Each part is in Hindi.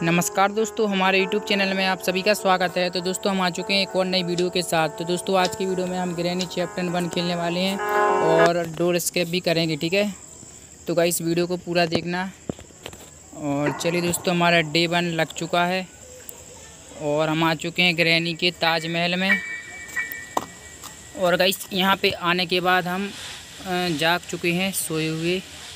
नमस्कार दोस्तों, हमारे YouTube चैनल में आप सभी का स्वागत है। तो दोस्तों हम आ चुके हैं एक और नई वीडियो के साथ। तो दोस्तों आज की वीडियो में हम ग्रैनी चैप्टर 1 खेलने वाले हैं और डोर एस्केप भी करेंगे, ठीक है। तो गाइस वीडियो को पूरा देखना। और चलिए दोस्तों, हमारा डे 1 लग चुका है और हम आ चुके हैं ग्रैनी के ताजमहल में। और गाइस यहाँ पे आने के बाद हम जाग चुके हैं सोए हुए।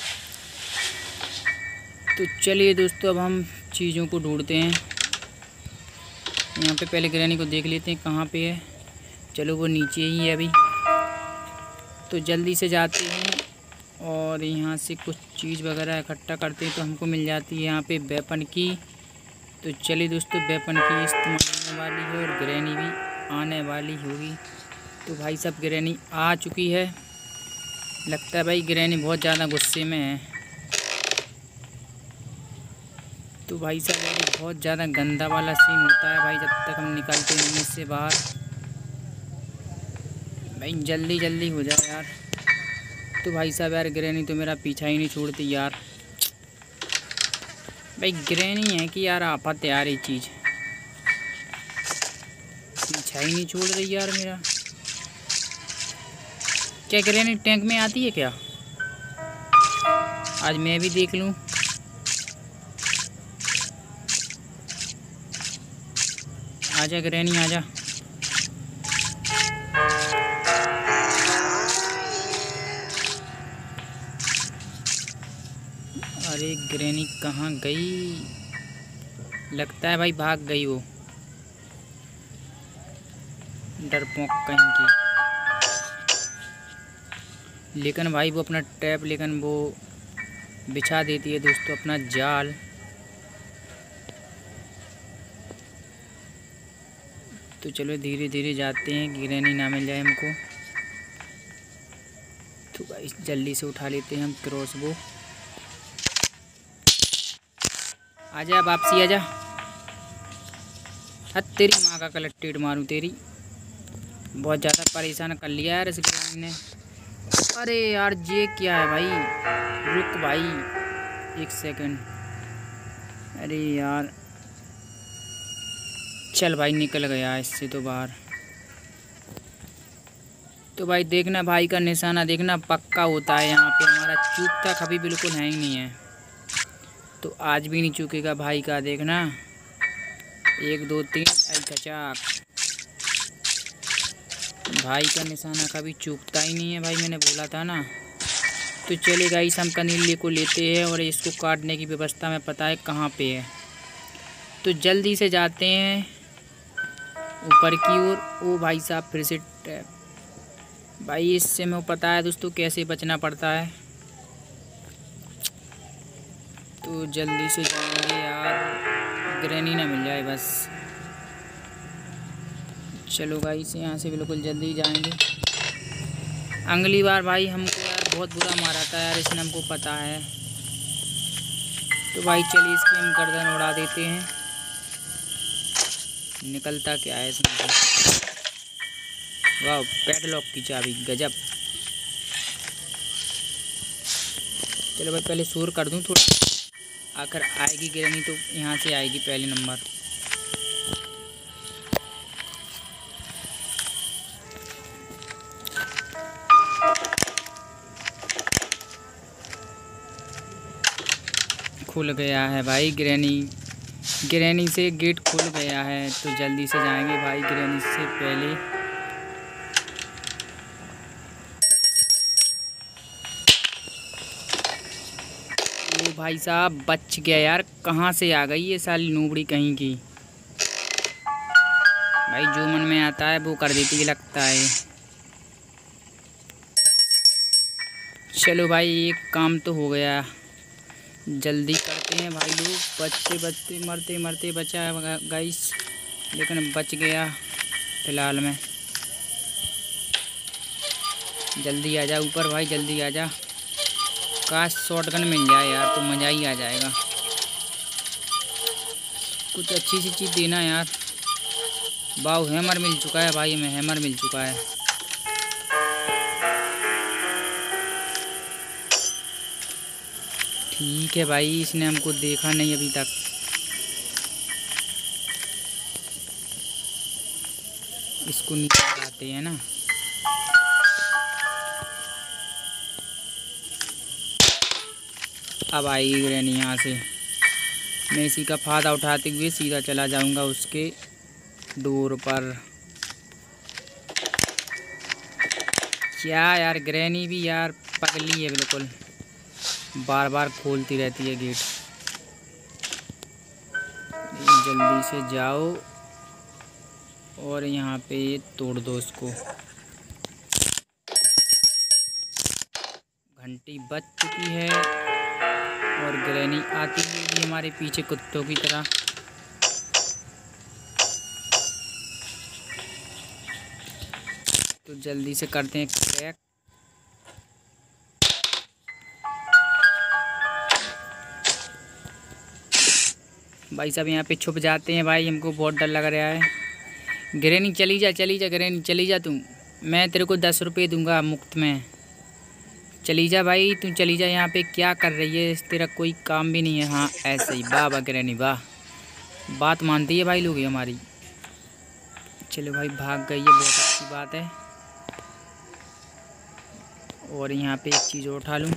तो चलिए दोस्तों, अब हम चीज़ों को ढूंढते हैं। यहाँ पे पहले ग्रैनी को देख लेते हैं कहाँ पे है। चलो वो नीचे ही है अभी। तो जल्दी से जाते हैं और यहाँ से कुछ चीज़ वगैरह इकट्ठा करते हैं तो हमको मिल जाती है यहाँ पे वेपन की। तो चलिए दोस्तों, वेपन की इस्तेमाल होने वाली है और ग्रैनी भी आने वाली होगी। तो भाई साहब ग्रैनी आ चुकी है। लगता है भाई ग्रैनी बहुत ज़्यादा गुस्से में है। तो भाई साहब ये बहुत ज़्यादा गंदा वाला सीन होता है भाई, जब तक हम निकलते नहीं इससे बाहर। भाई जल्दी जल्दी हो जाए यार। तो भाई साहब यार ग्रैनी तो मेरा पीछा ही नहीं छोड़ती यार। भाई ग्रैनी है कि यार आफत यार, ये चीज़ पीछा ही नहीं छोड़ रही यार मेरा। क्या ग्रैनी टैंक में आती है क्या? आज मैं भी देख लूँ। आजा ग्रैनी आजा। अरे ग्रैनी कहाँ गई? लगता है भाई भाग गई वो, डरपोक कहीं की। लेकिन भाई वो अपना टैप लेकिन वो बिछा देती है दोस्तों अपना जाल। तो चलो धीरे धीरे जाते हैं, ग्रैनी ना मिल जाए हमको। तो भाई जल्दी से उठा लेते हैं हम क्रॉसबो। आजा वापसी आजा। हद तेरी माँ का कलेक्टेड मारूं तेरी। बहुत ज़्यादा परेशान कर लिया यार इस ग्रैनी ने। अरे यार ये क्या है भाई? रुक भाई 1 सेकंड। अरे यार चल भाई निकल गया इससे तो बाहर। तो भाई देखना भाई का निशाना देखना पक्का होता है यहाँ पे। हमारा चूकता कभी बिल्कुल है ही नहीं है। तो आज भी नहीं चूकेगा भाई का, देखना 1 2 3 कचाक। भाई का निशाना कभी चूकता ही नहीं है भाई, मैंने बोला था ना। तो चले गाइस हम कनीले को लेते हैं और इसको काटने की व्यवस्था में पता है कहाँ पे है। तो जल्दी से जाते हैं ऊपर की ओर। ओ भाई साहब फिर से टैप। भाई इससे मैं पता है दोस्तों कैसे बचना पड़ता है। तो जल्दी से जाएंगे यार, ग्रैनी ना मिल जाए बस। चलो गाइस यहाँ से बिल्कुल जल्दी जाएंगे। अगली बार भाई हमको यार बहुत बुरा मारा था यार इसने, हमको पता है। तो भाई चलिए इसकी हम गर्दन उड़ा देते हैं। निकलता क्या है इसमें? वाह पैडलॉक की चाबी, गजब। चलो भाई पहले शोर कर दूं थोड़ा। आखिर आएगी ग्रैनी तो यहाँ से आएगी पहले नंबर। खुल गया है भाई ग्रैनी से गेट खुल गया है। तो जल्दी से जाएंगे भाई ग्रैनी से पहले। ओ भाई साहब बच गया यार। कहाँ से आ गई ये साली नूबड़ी कहीं की। भाई जो मन में आता है वो कर देती है लगता है। चलो भाई एक काम तो हो गया, जल्दी करते हैं भाई लोग। बचते बचते मरते मरते बचा है गाइस, लेकिन बच गया फिलहाल में। जल्दी आ जा ऊपर भाई, जल्दी आ जा। काश शॉटगन मिल जाए यार तो मज़ा ही आ जाएगा। कुछ अच्छी सी चीज़ देना यार। वाओ हैमर मिल चुका है भाई, हमें हैमर मिल चुका है। ठीक है भाई, इसने हमको देखा नहीं अभी तक। इसको नीचे लगाते हैं ना। अब आएगी ग्रैनी यहाँ से। मैं इसी का फ़ायदा उठाते हुए सीधा चला जाऊंगा उसके डोर पर। क्या यार, ग्रैनी भी यार पगली है बिल्कुल, बार बार खोलती रहती है गेट। जल्दी से जाओ और यहाँ पे तोड़ दो इसको। घंटी बज चुकी है और ग्रैनी आती है हमारे पीछे कुत्तों की तरह। तो जल्दी से करते हैं क्रैक। भाई साहब यहाँ पे छुप जाते हैं भाई, हमको बहुत डर लग रहा है। ग्रैनी चली जा ग्रैनी चली जा तू, मैं तेरे को 10 रुपये दूंगा मुफ्त में। चली जा भाई, तू चली जा। यहाँ पे क्या कर रही है, तेरा कोई काम भी नहीं है। हाँ ऐसे ही, वाह वाह ग्रैनी वाह, बात मानती है भाई लोग ये हमारी। चलो भाई भाग गई है, बहुत अच्छी बात है। और यहाँ पे एक चीज़ उठा लूँ।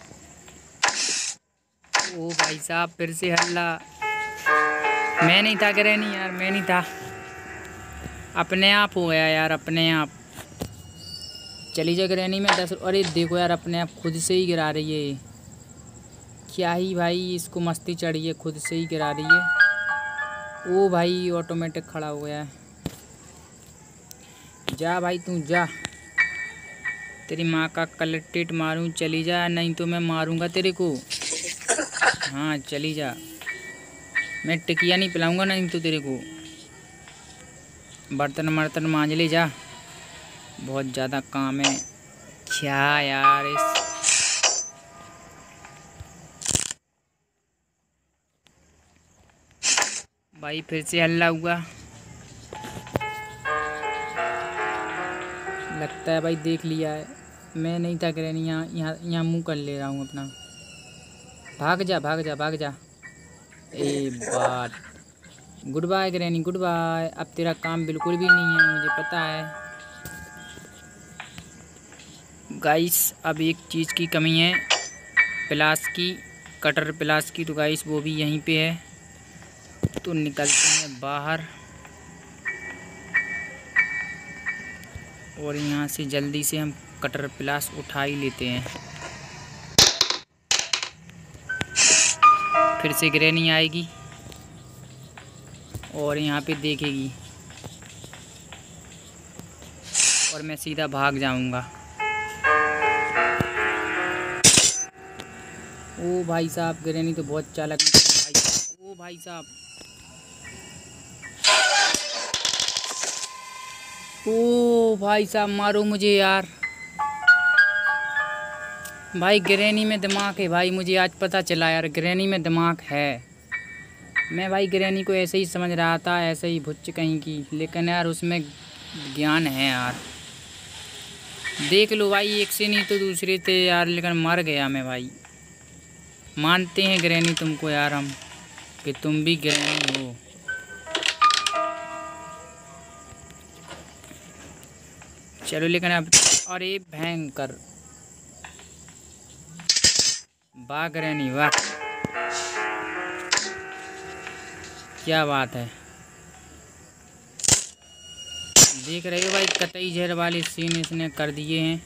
ओ भाई साहब फिर से हल्ला। मैं नहीं था ग्रैनी यार, मैं नहीं था, अपने आप हो गया यार, अपने आप। चली जा ग्रैनी में 10। अरे देखो यार, अपने आप खुद से ही गिरा रही है। क्या ही भाई इसको मस्ती चढ़ी है, खुद से ही गिरा रही है। ओ भाई ऑटोमेटिक खड़ा हो गया है। जा भाई तू जा, तेरी माँ का कलेक्टेट मारूं। चली जा, नहीं तो मैं मारूंगा तेरे को। हाँ चली जा, मैं टिकिया नहीं पिलाऊंगा नहीं तो तेरे को। बर्तन वर्तन मांज ले जा, बहुत ज़्यादा काम है। क्या यार भाई फिर से हल्ला हुआ। लगता है भाई देख लिया है, मैं नहीं था ग्रैनी। यहाँ मुँह कर ले रहा हूँ अपना। भाग जा भाग जा भाग जा। ए बात, goodbye granny goodbye. अब तेरा काम बिल्कुल भी नहीं है, मुझे पता है। गाइस अब एक चीज़ की कमी है, प्लास की, कटर प्लास की। तो गाइस वो भी यहीं पे है। तो निकलते हैं बाहर और यहाँ से जल्दी से हम कटर प्लास उठा ही लेते हैं। फिर से ग्रैनी आएगी और यहाँ पे देखेगी और मैं सीधा भाग जाऊँगा। ओ भाई साहब ग्रैनी तो बहुत चालाक है भाई। ओ भाई साहब, ओ भाई साहब मारो मुझे यार। भाई ग्रैनी में दिमाग है भाई, मुझे आज पता चला यार, ग्रैनी में दिमाग है। मैं भाई ग्रैनी को ऐसे ही समझ रहा था, ऐसे ही भुच्च कहीं की, लेकिन यार उसमें ज्ञान है यार। देख लो भाई, एक से नहीं तो दूसरे थे यार, लेकिन मर गया मैं भाई। मानते हैं ग्रैनी तुमको यार हम, कि तुम भी ग्रैनी हो। चलो लेकिन अब, अरे भयंकर, वाह ग्रैनी वाह, क्या बात है। देख रहे हो भाई, कतई जहर वाले सीन इसने कर दिए हैं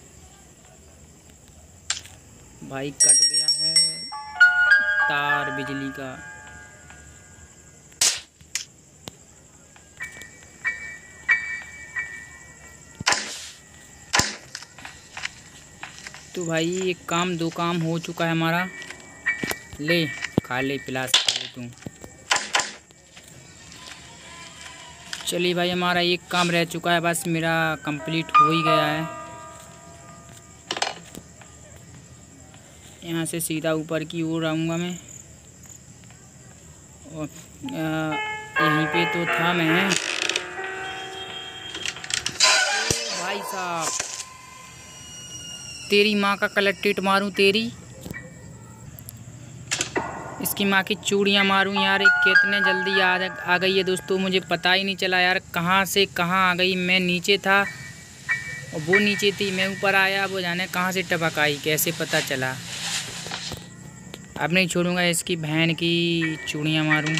भाई। कट गया है तार बिजली का। तो भाई एक काम दो काम हो चुका है हमारा। ले खा ले, प्लास खा ले तू। चलिए भाई, हमारा एक काम रह चुका है, बस मेरा कंप्लीट हो ही गया है। यहाँ से सीधा ऊपर की ओर आऊँगा मैं, और यहीं पे तो था मैं। भाई साहब, तेरी माँ का कलेक्टेट मारूं तेरी। इसकी इसकी माँ की चूड़ियाँ मारूं यार। कितने जल्दी आ गई है दोस्तों, मुझे पता ही नहीं चला यार कहाँ से कहाँ आ गई। मैं नीचे था और वो नीचे थी, मैं ऊपर आया, वो जाने कहाँ से टपक आई, कैसे पता चला। अब नहीं छोड़ूंगा, इसकी बहन की चूड़ियाँ मारूं।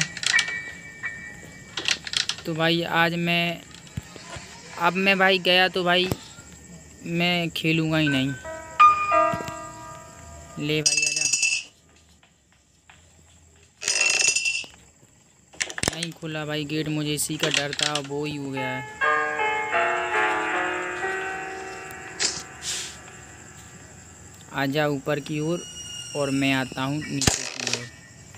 तो भाई आज अब मैं भाई गया तो भाई मैं खेलूँगा ही नहीं। ले भाई आजा। नहीं खुला भाई गेट, मुझे इसी का डर था, वो ही हो गया है। आजा ऊपर की ओर और मैं आता हूँ नीचे की ओर।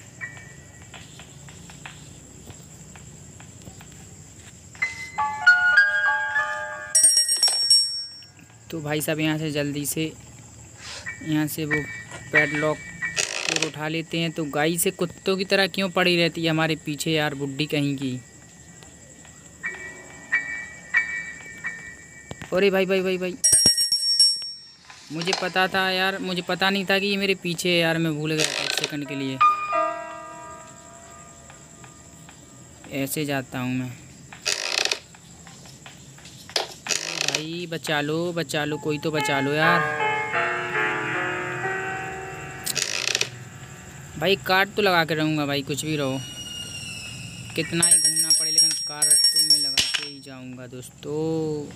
तो भाई साहब यहाँ से जल्दी से वो पैडलॉक को उठा लेते हैं। तो गाय से कुत्तों की तरह क्यों पड़ी रहती है हमारे पीछे यार, बुड्ढी कहीं की। अरे भाई भाई भाई भाई, मुझे पता था यार, मुझे पता नहीं था कि ये मेरे पीछे है यार, मैं भूल गया था 1 सेकंड के लिए। ऐसे जाता हूँ मैं। भाई बचा लो, कोई तो बचा लो यार। भाई कार्ड तो लगा के रहूँगा भाई, कुछ भी रहो, कितना ही घूमना पड़े, लेकिन कार्ड तो मैं लगा के ही जाऊँगा दोस्तों।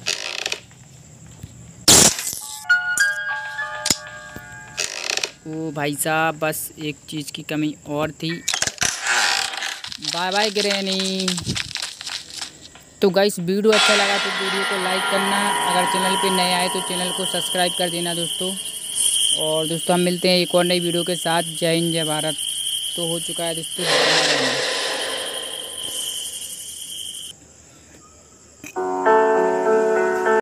ओ भाई साहब, बस एक चीज़ की कमी और थी। Bye bye granny. तो गाइस वीडियो अच्छा लगा तो वीडियो को लाइक करना, अगर चैनल पे नए आए तो चैनल को सब्सक्राइब कर देना दोस्तों। और दोस्तों हम मिलते हैं एक और नई वीडियो के साथ। जय हिंद जय भारत। तो हो चुका है दोस्तों।